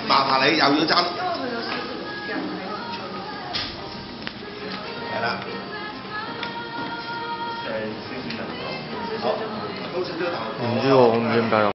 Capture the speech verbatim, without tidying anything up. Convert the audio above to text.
麻煩你又要爭。係啦。誒，少少人。好，高少少頭。 唔知喎，我唔知點解有。